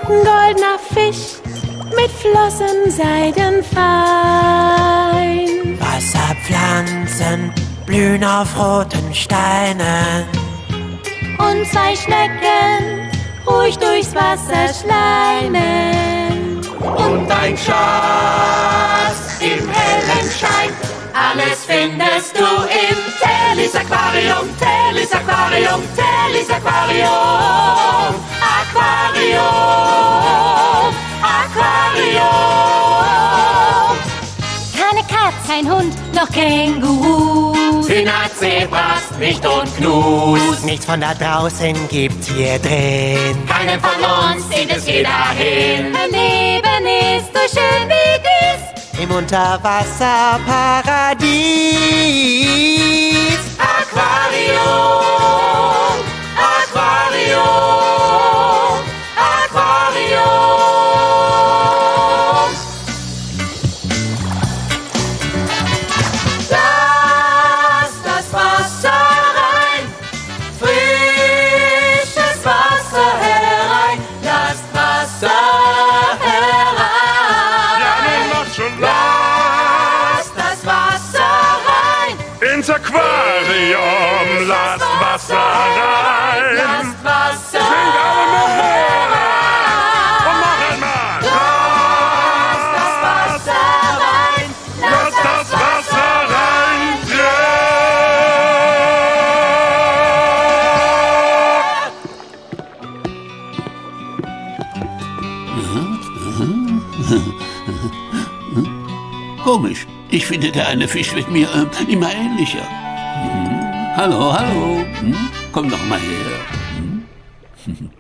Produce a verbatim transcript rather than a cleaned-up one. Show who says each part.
Speaker 1: Ein goldener Fisch mit Flossen seidenfein.
Speaker 2: Wasserpflanzen blühen auf roten Steinen.
Speaker 1: Und zwei Schnecken ruhig durchs Wasser schleinen.
Speaker 3: Und ein Schatz im hellen Schein. Alles findest du im Tellys Aquarium, Tellys Aquarium, Tellys Aquarium. Aquarium, Aquarium.
Speaker 1: Keine Katze, ein Hund, noch Kängurus.
Speaker 3: Hühner, Zebras, nicht und Gnus.
Speaker 2: Nichts von da draußen gibt's hier drin.
Speaker 3: Keinen von uns zieht es jeder hin.
Speaker 1: Ein Leben ist so schön wie dies.
Speaker 2: Im Unterwasserparadies.
Speaker 3: Aquarium, Aquarium, Aquarium. Lass das Wasser rein, frisches Wasser herein. Lasst Wasser herein.
Speaker 4: Ja, nun macht schon
Speaker 3: Lasst das Wasser rein.
Speaker 4: ins Aquarium, lasst Wasser rein.
Speaker 3: Lasst Wasser
Speaker 4: Singt alle mit mir.
Speaker 3: herein.
Speaker 4: Und noch einmal.
Speaker 3: Lasst das Wasser rein.
Speaker 4: Lasst das Wasser rein.
Speaker 5: Komisch. Ich finde, der eine Fisch wird mir äh, immer ähnlicher. Hm. Hallo, hallo. Hm? Komm doch mal her. Hm?